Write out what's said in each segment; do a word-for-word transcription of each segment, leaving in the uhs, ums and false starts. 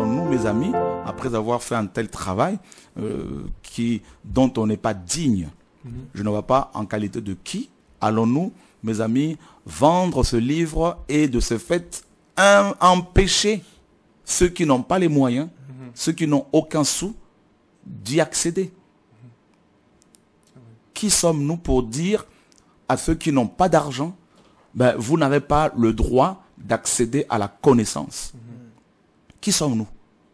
allons-nous, mes amis, après avoir fait un tel travail euh, qui, dont on n'est pas digne, mm-hmm. je ne vois pas en qualité de qui, allons-nous, mes amis, vendre ce livre et de ce fait un, empêcher ceux qui n'ont pas les moyens, mm-hmm. ceux qui n'ont aucun sou, d'y accéder. Mm-hmm. Qui sommes-nous pour dire à ceux qui n'ont pas d'argent, ben, vous n'avez pas le droit d'accéder à la connaissance. Mm-hmm. Qui sommes-nous?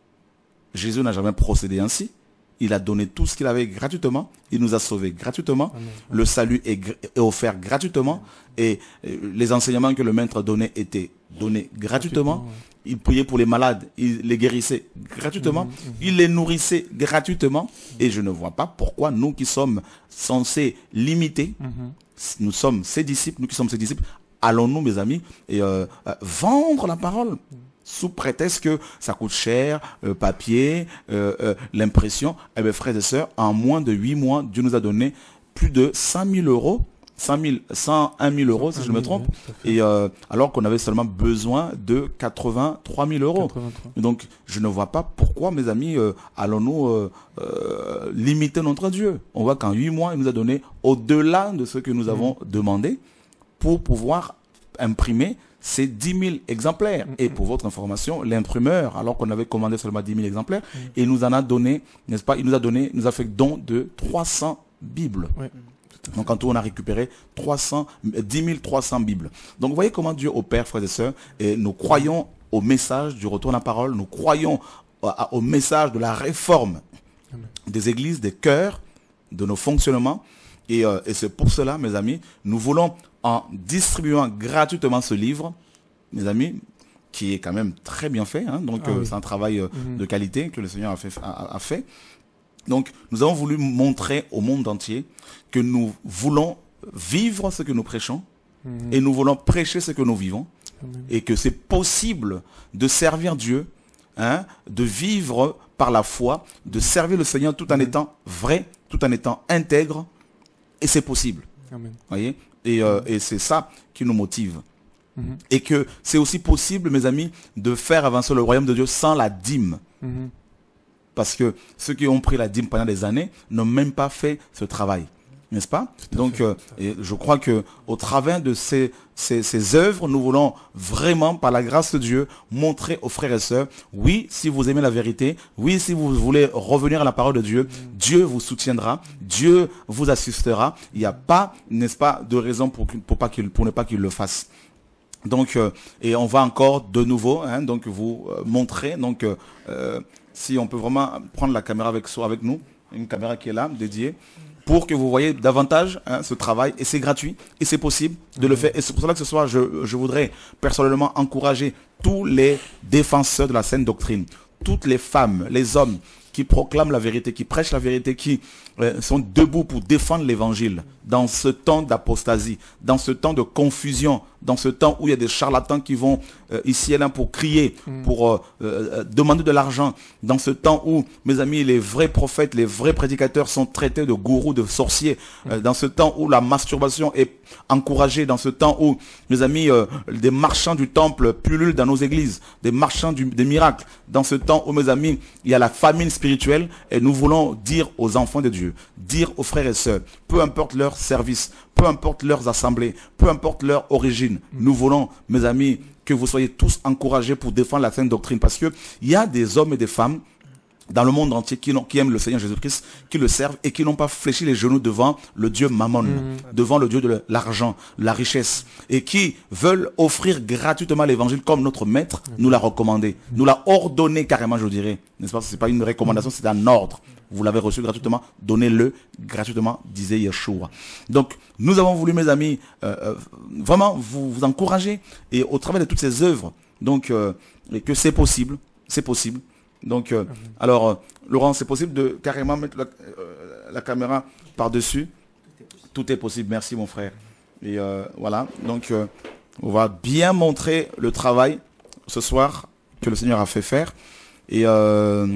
Jésus n'a jamais procédé ainsi. Il a donné tout ce qu'il avait gratuitement. Il nous a sauvés gratuitement. Amen. Le salut est, est offert gratuitement. Et les enseignements que le maître donnait étaient donnés gratuitement. gratuitement ouais. Il priait pour les malades. Il les guérissait gratuitement. Mmh, mmh. Il les nourrissait gratuitement. Mmh. Et je ne vois pas pourquoi nous qui sommes censés limiter, mmh. nous sommes ses disciples, nous qui sommes ses disciples, allons-nous, mes amis, et, euh, euh, vendre la parole mmh. sous prétexte que ça coûte cher, le papier, euh, euh, l'impression. Eh bien, frères et sœurs, en moins de huit mois, Dieu nous a donné plus de cent mille euros, cent mille, cent un mille euros, si je me trompe, oui, et euh, alors qu'on avait seulement besoin de quatre-vingt-trois mille euros. quatre-vingt-trois. Donc, je ne vois pas pourquoi, mes amis, euh, allons-nous euh, euh, limiter notre Dieu. On voit qu'en huit mois, il nous a donné au-delà de ce que nous avons mmh. demandé pour pouvoir imprimer c'est dix mille exemplaires. Mm -hmm. Et pour votre information, l'imprimeur, alors qu'on avait commandé seulement dix mille exemplaires, mm -hmm. il nous en a donné, n'est-ce pas, il nous a donné, nous a fait don de trois cents Bibles. Oui. Donc en tout, on a récupéré trois cents, dix mille trois cents Bibles. Donc vous voyez comment Dieu opère, frères et sœurs, et nous croyons au message du retour à la parole, nous croyons au message de la réforme Amen. Des églises, des cœurs, de nos fonctionnements. Et, euh, et c'est pour cela, mes amis, nous voulons, en distribuant gratuitement ce livre, mes amis, qui est quand même très bien fait, hein, donc ah, euh, oui. c'est un travail euh, mm-hmm. de qualité que le Seigneur a fait, a, a fait. Donc, nous avons voulu montrer au monde entier que nous voulons vivre ce que nous prêchons mm-hmm. et nous voulons prêcher ce que nous vivons Amen. Et que c'est possible de servir Dieu, hein, de vivre par la foi, de servir le Seigneur tout en mm-hmm. étant vrai, tout en étant intègre, et c'est possible. Amen. Voyez, et, euh, et c'est ça qui nous motive. Mm-hmm. Et que c'est aussi possible, mes amis, de faire avancer le royaume de Dieu sans la dîme. Mm-hmm. Parce que ceux qui ont pris la dîme pendant des années n'ont même pas fait ce travail. N'est-ce pas? Donc, euh, et je crois que au travers de ces, ces, ces œuvres, nous voulons vraiment, par la grâce de Dieu, montrer aux frères et sœurs, oui, si vous aimez la vérité, oui, si vous voulez revenir à la parole de Dieu, mmh. Dieu vous soutiendra, Dieu vous assistera. Il n'y a pas, n'est-ce pas, de raison pour, pour, pas qu'il, pour ne pas qu'il le fasse. Donc, euh, et on va encore de nouveau, hein, donc vous euh, montrer, donc, euh, si on peut vraiment prendre la caméra avec, avec nous, une caméra qui est là, dédiée, pour que vous voyez davantage hein, ce travail, et c'est gratuit, et c'est possible de mmh. le faire. Et c'est pour cela que ce soir, je, je voudrais personnellement encourager tous les défenseurs de la saine doctrine, toutes les femmes, les hommes qui proclament la vérité, qui prêchent la vérité, qui euh, sont debout pour défendre l'évangile dans ce temps d'apostasie, dans ce temps de confusion, dans ce temps où il y a des charlatans qui vont euh, ici et là pour crier, mm. pour euh, euh, demander de l'argent, dans ce temps où, mes amis, les vrais prophètes, les vrais prédicateurs sont traités de gourous, de sorciers, mm. euh, dans ce temps où la masturbation est encouragée, dans ce temps où, mes amis, euh, des marchands du temple pullulent dans nos églises, des marchands du, des miracles, dans ce temps où, mes amis, il y a la famine spirituelle, et nous voulons dire aux enfants de Dieu, dire aux frères et sœurs, peu importe leur service, peu importe leurs assemblées, peu importe leur origine, nous voulons, mes amis, que vous soyez tous encouragés pour défendre la sainte doctrine, parce que il y a des hommes et des femmes dans le monde entier qui, qui aiment le Seigneur Jésus-Christ, qui le servent et qui n'ont pas fléchi les genoux devant le Dieu Mammon, mmh. devant le Dieu de l'argent, la richesse, et qui veulent offrir gratuitement l'évangile comme notre maître mmh. nous l'a recommandé, mmh. nous l'a ordonné carrément, je dirais. N'est-ce pas? C'est pas une recommandation, c'est un ordre. Vous l'avez reçu gratuitement, donnez-le gratuitement, disait Yeshua. Donc, nous avons voulu, mes amis, euh, euh, vraiment vous, vous encourager, et au travers de toutes ces œuvres, donc, euh, et que c'est possible, c'est possible. Donc, euh, alors, euh, Laurent, c'est possible de carrément mettre la, euh, la caméra par-dessus. Tout est possible, merci mon frère. Et euh, voilà, donc, euh, on va bien montrer le travail ce soir que le Seigneur a fait faire. Et, euh,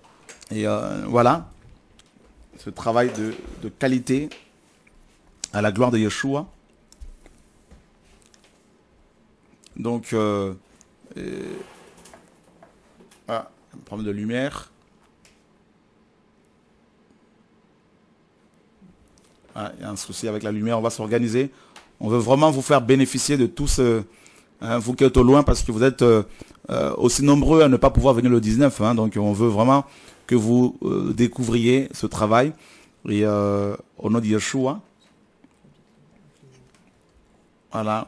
et euh, voilà, ce travail de, de qualité à la gloire de Yeshua. Donc, euh, et, voilà. Un problème de lumière. Ah, il y a un souci avec la lumière, on va s'organiser. On veut vraiment vous faire bénéficier de tout ce... Hein, vous qui êtes au loin, parce que vous êtes euh, euh, aussi nombreux à ne pas pouvoir venir le dix-neuf. Hein, donc on veut vraiment que vous euh, découvriez ce travail. Et euh, au nom de Yeshua. Voilà.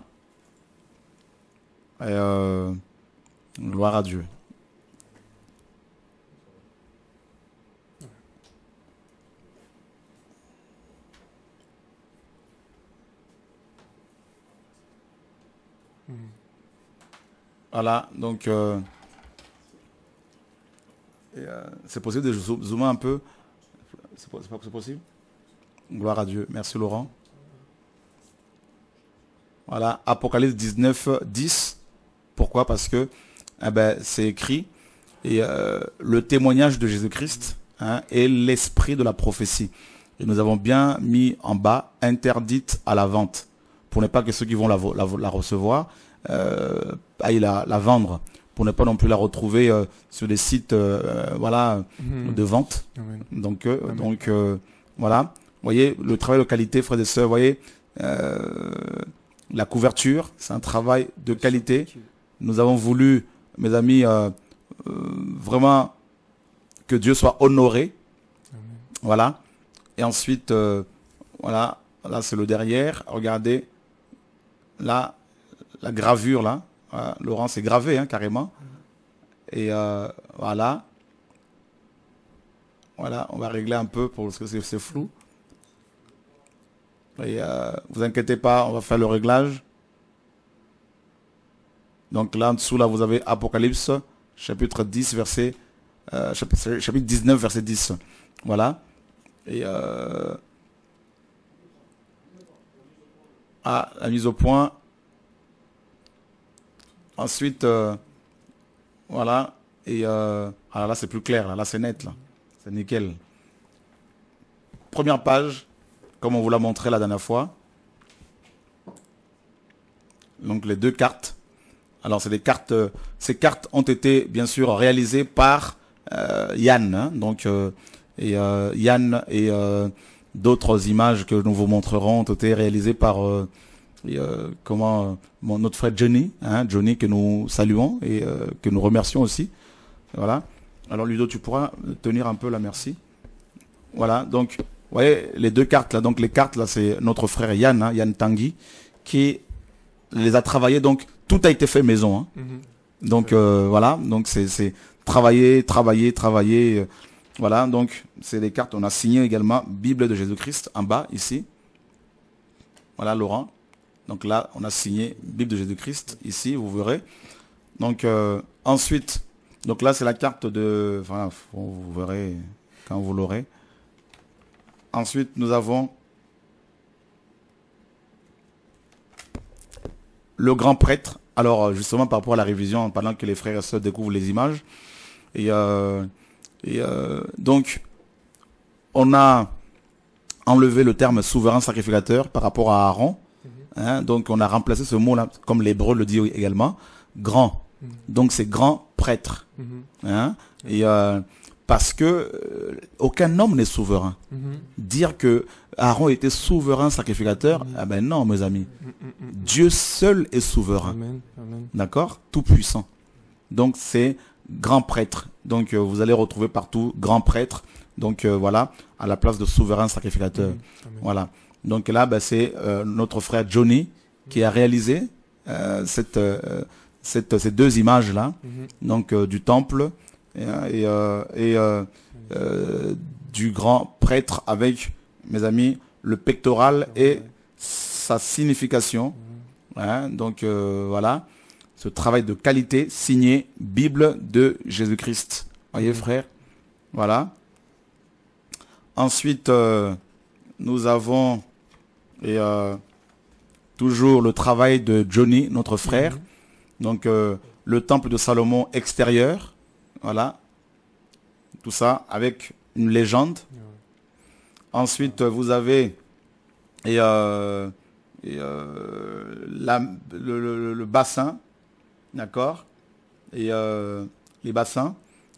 Et euh, gloire à Dieu. Voilà, donc euh, euh, c'est possible de zo- zoomer un peu. C'est po- c'est pas c'est possible? Gloire à Dieu. Merci Laurent. Voilà, Apocalypse dix-neuf, dix. Pourquoi? Parce que eh ben, c'est écrit et euh, le témoignage de Jésus-Christ, hein, est l'esprit de la prophétie. Et nous avons bien mis en bas interdite à la vente, pour ne pas que ceux qui vont la, vo- la, vo- la recevoir euh, aillent la, la vendre, pour ne pas non plus la retrouver euh, sur des sites euh, voilà, Mhm. de vente. Amen. Donc, euh, Amen. donc euh, voilà, vous voyez, le travail de qualité, frères et sœurs, vous voyez, euh, la couverture, c'est un travail de qualité. Nous avons voulu, mes amis, euh, euh, vraiment que Dieu soit honoré. Amen. Voilà. Et ensuite, euh, voilà, là c'est le derrière. Regardez, là, la gravure, là. Voilà, Laurent, c'est gravé, hein, carrément. Et euh, voilà. Voilà, on va régler un peu parce que c'est c'est flou. Et euh, vous inquiétez pas, on va faire le réglage. Donc là en dessous, là, vous avez Apocalypse, chapitre dix, verset euh, chapitre, chapitre dix-neuf, verset dix. Voilà. Et euh, ah, la mise au point. Ensuite, euh, voilà. Et euh, ah, là, c'est plus clair. Là, là c'est net. Là. C'est nickel. Première page, comme on vous l'a montré la dernière fois. Donc les deux cartes. Alors c'est des cartes. euh, ces cartes ont été bien sûr réalisées par euh, Yann. Hein, donc euh, et euh, Yann et euh, d'autres images que nous vous montrerons ont été réalisées par euh, et, euh, comment euh, mon, notre frère Johnny, hein, Johnny que nous saluons et euh, que nous remercions aussi. Voilà. Alors Ludo, tu pourras tenir un peu la merci. Voilà. Donc vous voyez les deux cartes là. Donc les cartes là, c'est notre frère Yann, hein, Yann Tanguy, qui les a travaillées. Donc tout a été fait maison. Hein. Mhm. Donc euh, voilà, donc c'est c'est travailler, travailler, travailler. euh, voilà, donc c'est des cartes. On a signé également Bible de Jésus-Christ en bas ici. Voilà Laurent. Donc là, on a signé Bible de Jésus-Christ ici, vous verrez. Donc euh, ensuite, donc là c'est la carte de, enfin vous verrez quand vous l'aurez. Ensuite nous avons le grand prêtre. Alors justement par rapport à la révision, pendant que les frères et sœurs découvrent les images. Et, euh, et euh, donc, on a enlevé le terme souverain sacrificateur par rapport à Aaron. Hein, donc on a remplacé ce mot-là, comme l'hébreu le dit également, grand. Donc c'est grand prêtre. Mhm. Hein, et euh, parce que euh, aucun homme n'est souverain. Mhm. Dire que Aaron était souverain sacrificateur, ah ben non mes amis. Mhm. Mhm. Dieu seul est souverain. Amen. Amen. D'accord? Tout puissant. Donc c'est grand prêtre. Donc euh, vous allez retrouver partout grand prêtre. Donc euh, voilà, à la place de souverain sacrificateur. Mhm. Amen. Voilà. Donc là, bah, c'est euh, notre frère Johnny qui a réalisé euh, cette, euh, cette, ces deux images-là, Mhm. donc euh, du temple et, et, euh, et euh, euh, du grand prêtre avec, mes amis, le pectoral et sa signification. Hein, donc euh, voilà, ce travail de qualité signé Bible de Jésus-Christ. Voyez frère, voilà. Ensuite, euh, nous avons et euh, toujours le travail de Johnny, notre frère. Mhm. Donc euh, le temple de Salomon extérieur, voilà, tout ça avec une légende. Ensuite, vous avez et, euh, et euh, la, le, le, le bassin, d'accord, et euh, les bassins.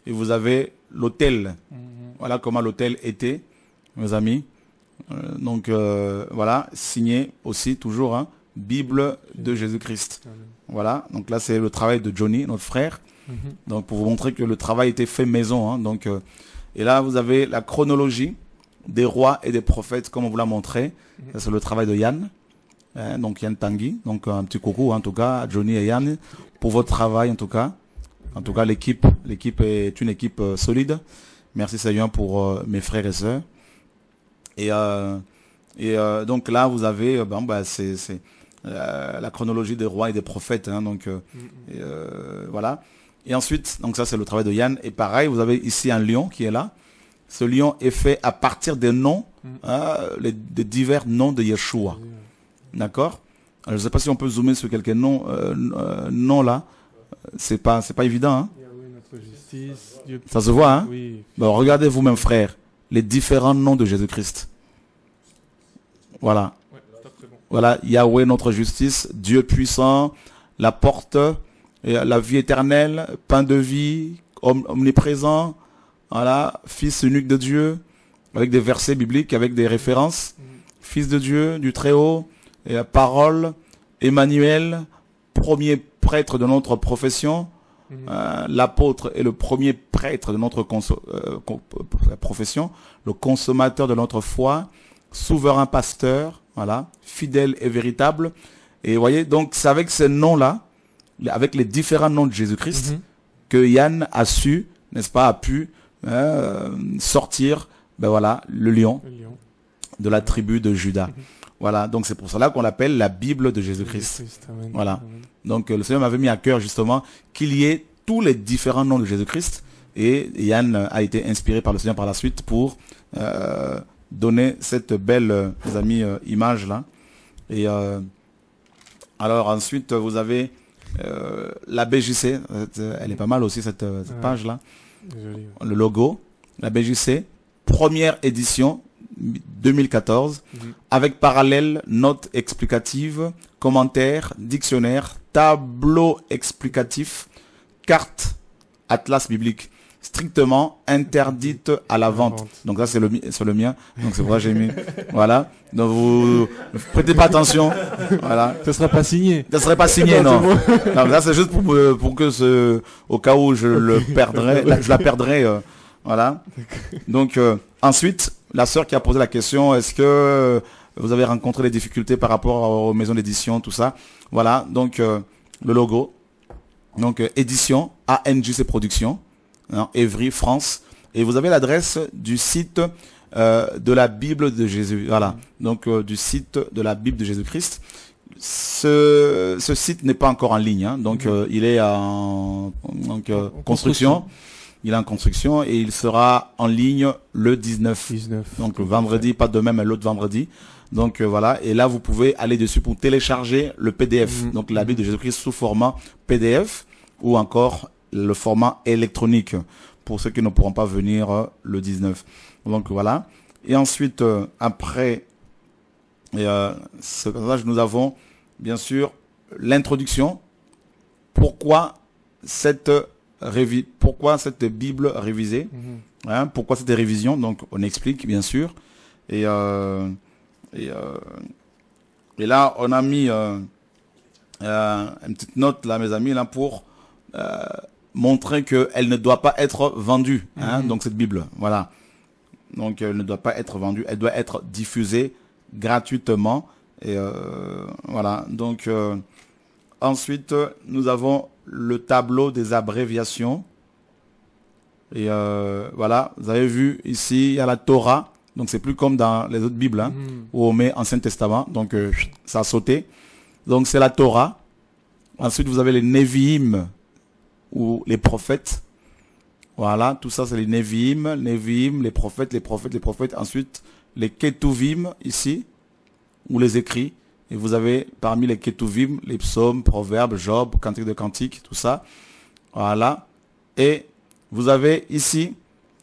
et vous avez l'autel. Mm-hmm. Voilà comment l'autel était, mes amis. Euh, donc euh, voilà, signé aussi toujours, hein, Bible de Jésus-Christ. Voilà, donc là c'est le travail de Johnny, notre frère. Mm-hmm. Donc pour vous montrer que le travail était fait maison. Hein, donc, euh, et là vous avez la chronologie des rois et des prophètes, comme on vous l'a montré. Mm-hmm. Ça c'est le travail de Yann. Hein, donc Yann Tanguy. Donc un petit coucou en tout cas à Johnny et Yann pour votre travail en tout cas. En tout cas l'équipe, l'équipe est une équipe euh, solide. Merci Seigneur pour euh, mes frères et sœurs. Et, euh, et euh, donc là, vous avez, euh, bon, bah, c'est euh, la chronologie des rois et des prophètes. Hein, donc euh, mm-hmm. et, euh, voilà. Et ensuite, donc ça c'est le travail de Yann. Et pareil, vous avez ici un lion qui est là. Ce lion est fait à partir des noms, mm-hmm. hein, les, des divers noms de Yeshua. Mm-hmm. D'accord. Je ne sais pas si on peut zoomer sur quelques noms, euh, euh, noms là. C'est pas, c'est pas évident. Hein. Justice, Dieu... Ça se voit, hein? Oui. Bon, regardez vous-même, frère, les différents noms de Jésus-Christ. Voilà. Ouais, très bon. Voilà, Yahweh, notre justice, Dieu puissant, la porte, la vie éternelle, pain de vie, omniprésent, voilà, fils unique de Dieu, avec des versets bibliques, avec des références, mm. fils de Dieu, du Très-Haut, et la parole, Emmanuel, premier prêtre de notre profession, Mmh. Euh, l'apôtre est le premier prêtre de notre euh, profession, le consommateur de notre foi, souverain pasteur, voilà, fidèle et véritable. Et vous voyez, donc c'est avec ces noms-là, avec les différents noms de Jésus-Christ, mmh. que Yann a su, n'est-ce pas, a pu euh, sortir, ben voilà, le lion, le lion de la tribu de Juda. Mmh. Voilà, donc c'est pour cela qu'on l'appelle la Bible de Jésus-Christ. Jésus-Christ, voilà. Amen. Donc euh, le Seigneur m'avait mis à cœur justement qu'il y ait tous les différents noms de Jésus-Christ, et Yann a été inspiré par le Seigneur par la suite pour euh, donner cette belle, euh, les amis, euh, image là. Et euh, alors ensuite vous avez euh, la B J C, elle est pas mal aussi cette, cette ouais. page là. Joli, ouais. Le logo, la B J C, première édition deux mille quatorze, mmh. avec parallèle, notes explicatives, commentaires, dictionnaire, tableau explicatif, carte, atlas biblique, strictement interdite à la vente. vente. Donc ça c'est le, c'est le mien, donc c'est pour ça que j'ai mis. Voilà. Donc vous ne prêtez pas attention. Voilà. Ça ne sera pas signé. Ça ne serait pas signé, non. non. non ça c'est juste pour, pour que ce, au cas où je le perdrais, je la perdrais. Euh, voilà. Donc euh, ensuite, la sœur qui a posé la question, est-ce que vous avez rencontré des difficultés par rapport aux maisons d'édition, tout ça? Voilà, donc euh, le logo. Donc euh, édition, A N J C Productions, hein, Évry, France. Et vous avez l'adresse du site euh, de la Bible de Jésus. Voilà, donc euh, du site de la Bible de Jésus-Christ. Ce, ce site n'est pas encore en ligne, hein, donc euh, il est en donc, euh, construction. construction. Il est en construction et il sera en ligne le dix-neuf. dix-neuf. Donc le vendredi, pas demain, mais l'autre vendredi. Donc euh, voilà, et là vous pouvez aller dessus pour télécharger le P D F, mmh. donc la Bible de Jésus-Christ sous format P D F ou encore le format électronique pour ceux qui ne pourront pas venir euh, le dix-neuf. Donc voilà. Et ensuite, euh, après euh, ce passage, nous avons bien sûr l'introduction. Pourquoi cette révi pourquoi cette Bible révisée, mmh. hein, pourquoi cette révision? Donc on explique bien sûr. Et euh, Et, euh, et là, on a mis euh, euh, une petite note, là, mes amis, là, pour euh, montrer qu'elle ne doit pas être vendue, hein, mm-hmm. donc cette Bible, voilà. Donc, elle ne doit pas être vendue, elle doit être diffusée gratuitement. Et euh, voilà, donc, euh, ensuite, nous avons le tableau des abréviations. Et euh, voilà, vous avez vu, ici, il y a la Torah. Donc c'est plus comme dans les autres Bibles, hein, mmh. où on met Ancien Testament. Donc euh, ça a sauté. Donc c'est la Torah. Ensuite vous avez les Nevi'im, ou les prophètes. Voilà, tout ça c'est les Nevi'im, Nevi'im, les prophètes, les prophètes, les prophètes. Ensuite les Ketuvim ici, ou les écrits. Et vous avez parmi les Ketuvim, les psaumes, proverbes, Job, cantique de cantique, tout ça. Voilà. Et vous avez ici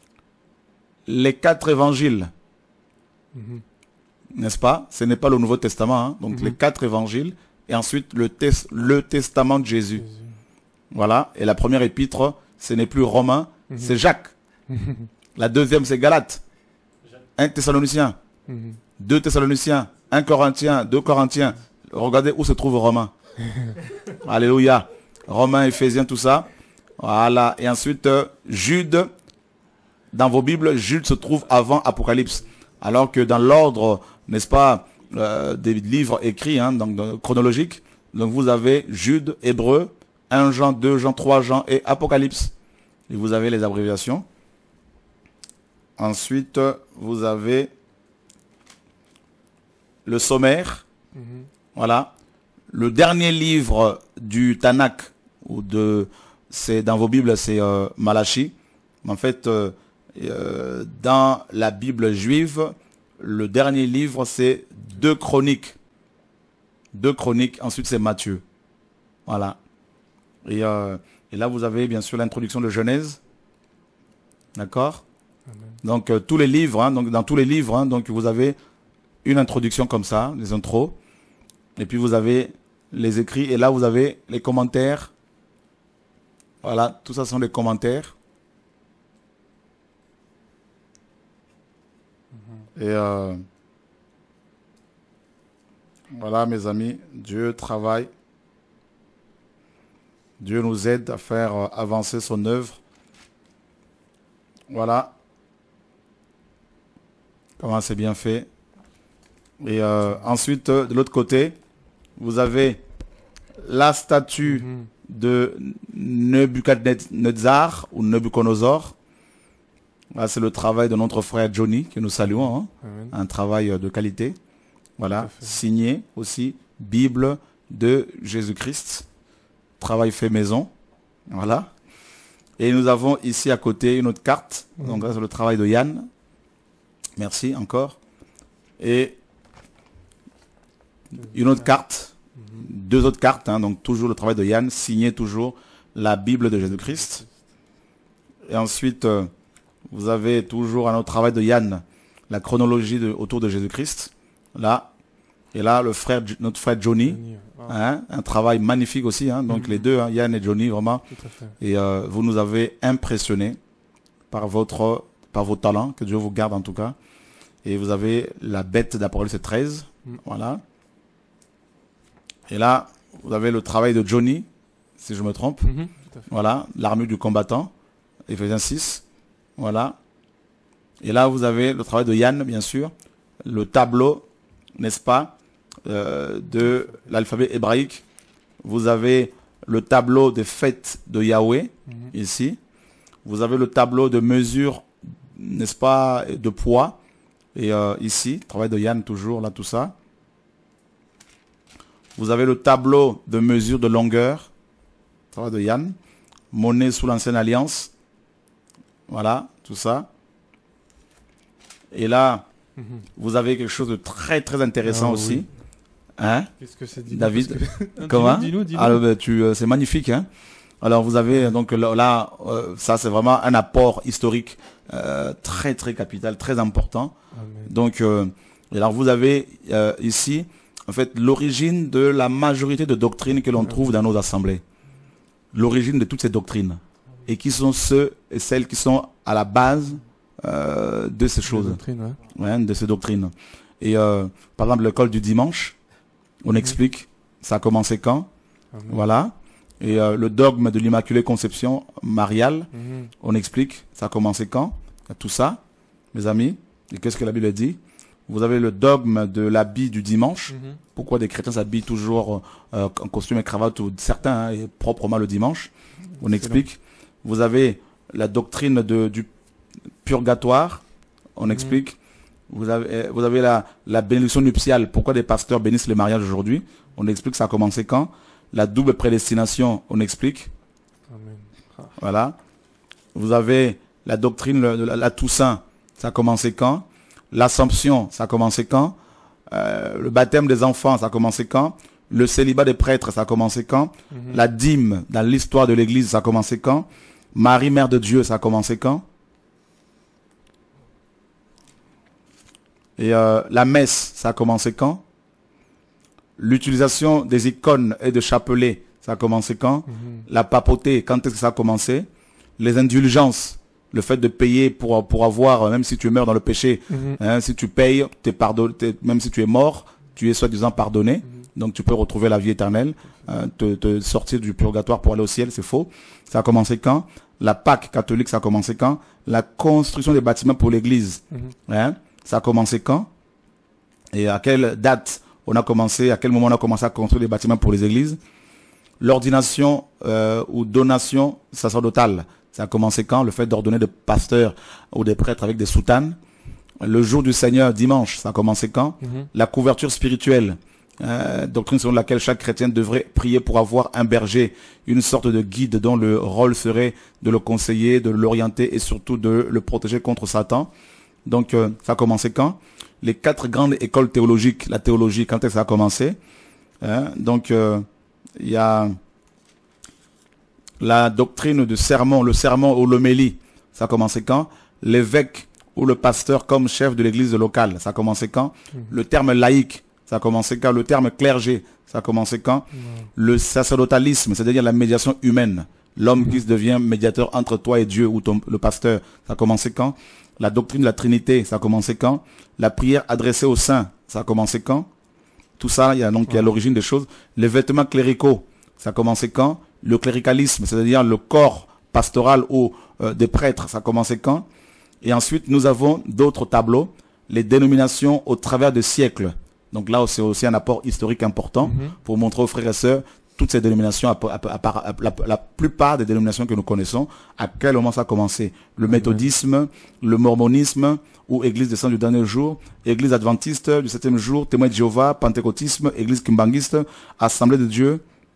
les quatre évangiles. Mmh. N'est-ce pas? Ce n'est pas le Nouveau Testament, hein? Donc mmh. les quatre évangiles, et ensuite le, tes le testament de Jésus. Jésus. Voilà, et la première épître, ce n'est plus Romains, Mhm. c'est Jacques. La deuxième, c'est Galates. un Thessaloniciens. Mhm. deux Thessaloniciens. un Corinthiens. deux Corinthiens. Regardez où se trouve Romain. Alléluia. Romains, Éphésiens, tout ça. Voilà. Et ensuite, euh, Jude. Dans vos Bibles, Jude se trouve avant Apocalypse. Alors que dans l'ordre, n'est-ce pas, euh, des livres écrits, hein, donc euh, chronologiques, donc vous avez Jude, Hébreu, un Jean, deux Jean, trois Jean et Apocalypse. Et vous avez les abréviations. Ensuite, vous avez le sommaire. Mhm. Voilà. Le dernier livre du Tanakh, ou de, c'est dans vos Bibles, c'est euh, Malachi. En fait, euh, euh, dans la Bible juive, le dernier livre, c'est deux Chroniques. Deux Chroniques. Ensuite, c'est Matthieu. Voilà. Et, euh, et là, vous avez bien sûr l'introduction de Genèse. D'accord? Amen. Donc, euh, tous les livres, hein, donc, dans tous les livres, hein, donc, vous avez une introduction comme ça, les intros. Et puis, vous avez les écrits. Et là, vous avez les commentaires. Voilà, tout ça sont les commentaires. Et euh, voilà, mes amis, Dieu travaille. Dieu nous aide à faire euh, avancer son œuvre. Voilà. Comment c'est bien fait. Et euh, ensuite, euh, de l'autre côté, vous avez la statue Mhm. de Nebuchadnezzar ou Nebuchadnezzar. Là, c'est le travail de notre frère Johnny que nous saluons. Hein. Amen. Un travail de qualité. Voilà. Tout à fait. Signé aussi. Bible de Jésus-Christ. Travail fait maison. Voilà. Et nous avons ici à côté une autre carte. Mhm. Donc là, c'est le travail de Yann. Merci encore. Et une autre carte. Mhm. Deux autres cartes. Hein, donc toujours le travail de Yann. Signé toujours la Bible de Jésus-Christ. Et ensuite, euh, vous avez toujours un autre travail de Yann. La chronologie de, autour de Jésus-Christ. Là. Et là, le frère, notre frère Johnny. Johnny, ah, Hein, un travail magnifique aussi. Hein, donc Mhm. les deux, hein, Yann et Johnny, vraiment. tout à fait. Et euh, vous nous avez impressionnés par votre, par vos talents, que Dieu vous garde en tout cas. Et vous avez la bête d'Apocalypse treize, Mm. voilà. Et là, vous avez le travail de Johnny, si je me trompe, Mhm. Tout à fait. voilà, l'armure du combattant, Éphésiens six, voilà. Et là, vous avez le travail de Yann, bien sûr, le tableau, n'est-ce pas, euh, de l'alphabet hébraïque. Vous avez le tableau des fêtes de Yahweh, Mhm. ici. Vous avez le tableau de mesure, n'est-ce pas, de poids. Et euh, ici, travail de Yann toujours, là, tout ça. Vous avez le tableau de mesure de longueur, travail de Yann. Monnaie sous l'ancienne alliance. Voilà, tout ça. Et là, Mhm. vous avez quelque chose de très, très intéressant Ah, aussi. oui. Hein, Qu'est-ce que c'est, dis-nous, David? parce que- Non, Comment? dis-nous, dis-nous, dis-nous. Alors, ben, tu, euh, c'est magnifique, hein. Alors, vous avez donc là, là, euh, ça, c'est vraiment un apport historique euh, très, très capital, très important. Amen. Donc, euh, et alors, vous avez euh, ici, en fait, l'origine de la majorité de doctrines que l'on trouve dans nos assemblées. L'origine de toutes ces doctrines. Et qui sont ceux et celles qui sont à la base euh, de ces La choses, doctrine, ouais. ouais, de ces doctrines. Et euh, par exemple, l'école du dimanche, on explique, ça a commencé quand? Amen. Voilà. Et euh, le dogme de l'Immaculée Conception mariale, Mhm. on explique, ça a commencé quand? Tout ça, mes amis. Et qu'est-ce que la Bible dit? Vous avez le dogme de l'habit du dimanche. Mhm. Pourquoi des chrétiens s'habillent toujours euh, en costume et cravate, ou certains, hein, et proprement le dimanche? On explique. Vous avez la doctrine de, du purgatoire. On Mhm. explique. Vous avez, vous avez la, la bénédiction nuptiale. Pourquoi des pasteurs bénissent le mariage aujourd'hui? On explique, ça a commencé quand? La double prédestination, on explique. Amen. Ah. Voilà. Vous avez la doctrine de la, la Toussaint, ça a commencé quand? L'Assomption, ça a commencé quand? Euh, le baptême des enfants, ça a commencé quand? Le célibat des prêtres, ça a commencé quand? Mhm. La dîme, dans l'histoire de l'Église, ça a commencé quand? Marie, Mère de Dieu, ça a commencé quand? Et euh, la messe, ça a commencé quand? L'utilisation des icônes et de chapelets, ça a commencé quand? Mhm. La papauté, quand est-ce que ça a commencé? Les indulgences, Le fait de payer pour pour avoir, même si tu meurs dans le péché, Mhm. hein, si tu payes, t'es pardonné, t'es- même si tu es mort, tu es soi-disant pardonné. Mhm. Donc tu peux retrouver la vie éternelle, hein, te, te sortir du purgatoire pour aller au ciel, c'est faux. Ça a commencé quand? La Pâque catholique, ça a commencé quand? La construction des bâtiments pour l'église, Mhm. hein, ça a commencé quand? Et à quelle date on a commencé, à quel moment on a commencé à construire des bâtiments pour les églises? L'ordination euh, ou donation sacerdotale, ça a commencé quand? Le fait d'ordonner des pasteurs ou des prêtres avec des soutanes. Le jour du Seigneur, dimanche, ça a commencé quand? Mhm. La couverture spirituelle, euh, doctrine selon laquelle chaque chrétien devrait prier pour avoir un berger, une sorte de guide dont le rôle serait de le conseiller, de l'orienter et surtout de le protéger contre Satan. Donc euh, ça a commencé quand? Les quatre grandes écoles théologiques, la théologie, quand est-ce que ça a commencé? Hein? Donc euh, il y a la doctrine du sermon, le sermon ou l'homélie, ça a commencé quand? L'évêque ou le pasteur comme chef de l'église locale, ça a commencé quand? Mhm. Le terme laïque, ça a commencé quand? Le terme clergé, ça a commencé quand? Mhm. Le sacerdotalisme, c'est-à-dire la médiation humaine, l'homme qui devient médiateur entre toi et Dieu ou ton, le pasteur, ça a commencé quand? La doctrine de la Trinité, ça a commencé quand? La prière adressée aux saints, ça a commencé quand? Tout ça, il y a donc il y a l'origine des choses. Les vêtements cléricaux, ça a commencé quand? Le cléricalisme, c'est-à-dire le corps pastoral ou euh, des prêtres, ça a commencé quand? Et ensuite, nous avons d'autres tableaux, les dénominations au travers des siècles. Donc là, c'est aussi un apport historique important Mhm. pour montrer aux frères et sœurs toutes ces dénominations, à, à, à, à, la, la plupart des dénominations que nous connaissons, à quel moment ça a commencé. Le méthodisme, le mormonisme, ou Église des Saints du dernier jour, Église adventiste du septième jour, Témoins de Jéhovah, pentecôtisme, Église kimbanguiste, Assemblée de Dieu,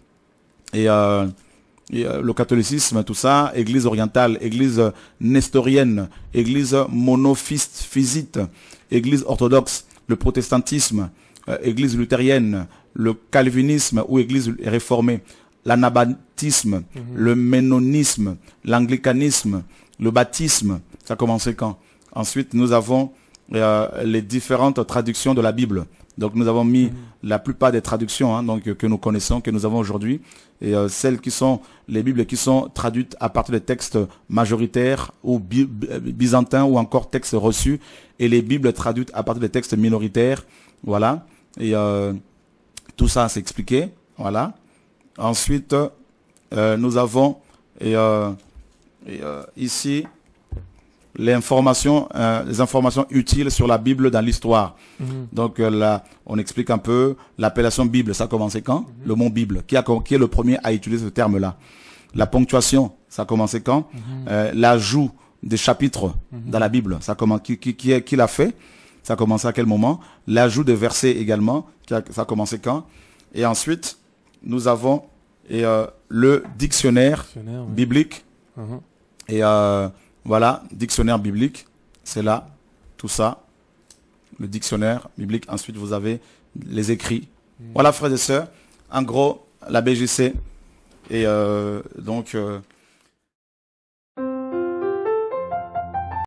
et, euh, et euh, le catholicisme, tout ça, Église orientale, Église nestorienne, Église monophysite, physite, Église orthodoxe, le protestantisme, euh, Église luthérienne, le calvinisme ou Église réformée, l'anabaptisme, Mhm. le ménonisme, l'anglicanisme, le baptisme, ça a commencé quand? Ensuite, nous avons euh, les différentes traductions de la Bible. Donc, nous avons mis Mhm. la plupart des traductions hein, donc, que nous connaissons, que nous avons aujourd'hui, et euh, celles qui sont les Bibles qui sont traduites à partir des textes majoritaires ou bi byzantins ou encore textes reçus, et les Bibles traduites à partir des textes minoritaires. Voilà. Et euh, tout ça, c'est expliqué. Voilà. Ensuite, euh, nous avons et, euh, et, euh, ici les informations, euh, les informations utiles sur la Bible dans l'histoire. Mhm. Donc euh, là, on explique un peu l'appellation Bible. Ça a commencé quand? Mhm. Le mot Bible. Qui, a, qui est le premier à utiliser ce terme-là? La ponctuation, ça a commencé quand? Mhm. euh, L'ajout des chapitres Mhm. dans la Bible, ça a commencé, qui, qui, qui, qui l'a fait? Ça a commencé à quel moment? L'ajout des versets également, qui a, ça a commencé quand? Et ensuite, nous avons et, euh, le dictionnaire Dictionnaire, ouais. biblique. Mhm. Et euh, voilà, dictionnaire biblique, c'est là, tout ça, le dictionnaire biblique. Ensuite, vous avez les écrits. Mhm. Voilà, frères et sœurs, en gros, la B J C. Et euh, donc, euh,